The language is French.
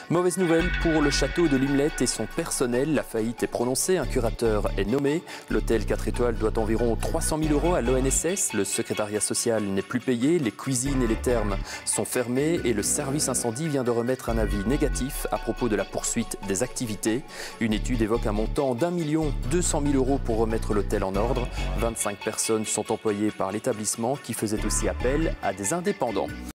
Mauvaise nouvelle pour le château de Limelettes et son personnel. La faillite est prononcée, un curateur est nommé. L'hôtel 4 étoiles doit environ 300 000 € à l'ONSS. Le secrétariat social n'est plus payé, les cuisines et les thermes sont fermés et le service incendie vient de remettre un avis négatif à propos de la poursuite des activités. Une étude évoque un montant d'1 200 000 € pour remettre l'hôtel en ordre. 25 personnes sont employées par l'établissement qui faisait aussi appel à des indépendants.